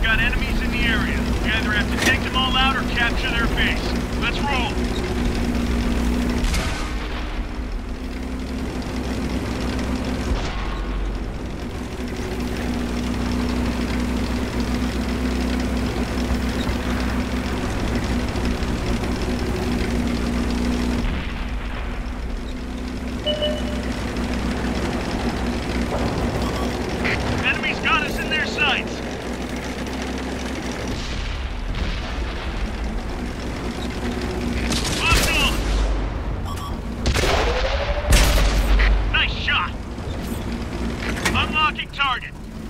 got enemies in the area. We either have to take them all out or capture their base. Let's roll. Enemies got us in their sights. Unlocking target.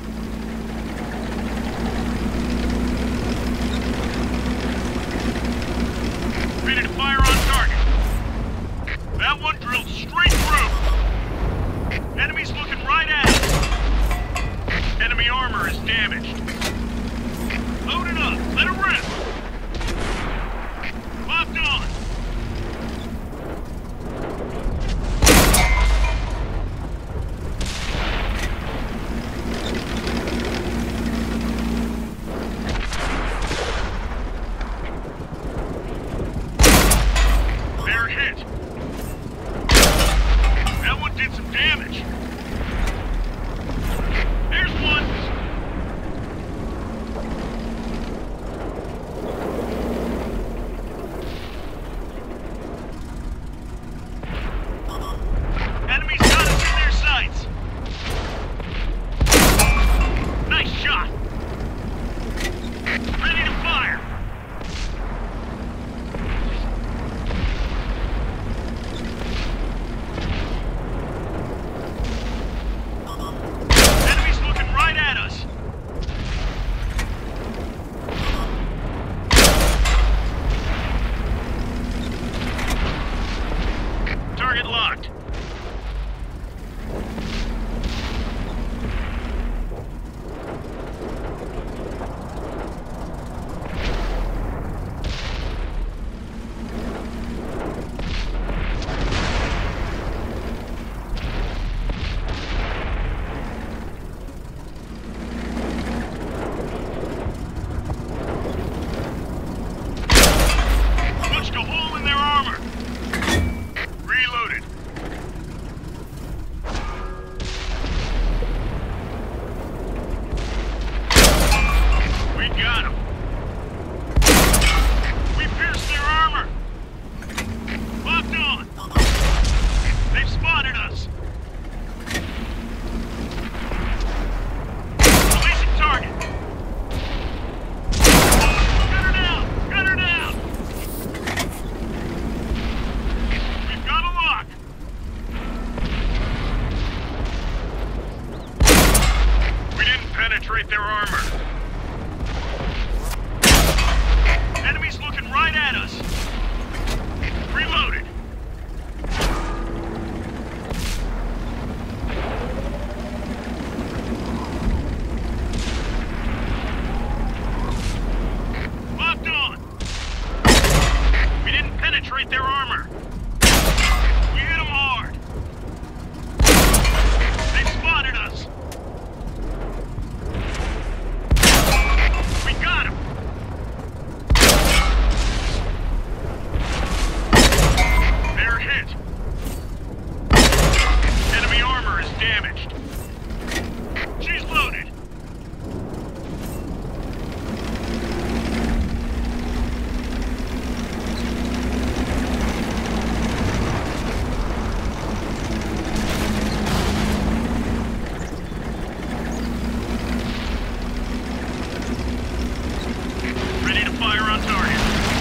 Ready to fire on target. That one drilled straight through. Enemy's looking right at us. Enemy armor is damaged. Load it up. Let it rip. Locked on. Damage. There's one. Enemies got us in their sights. Nice shot. Ready to fire. Target locked. Punched a hole in their armor. Reloaded. We got him. We pierced their armor. Locked on. They've spotted us. Releasing target. Gun her down. Gun her down. We've got a lock. We didn't penetrate their armor. Enemies looking right at us. Reloaded. Locked on. We didn't penetrate their armor. We hit them hard. They spotted us. We got him. They're hit. Enemy armor is damaged. She's loaded. Ready to fire on target.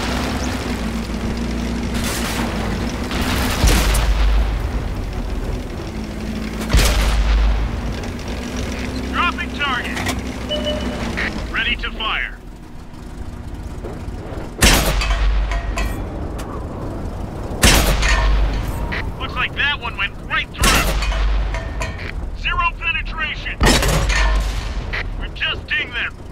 Dropping target. Ready to fire. Looks like that one went right through. Zero penetration. We've just dinged them.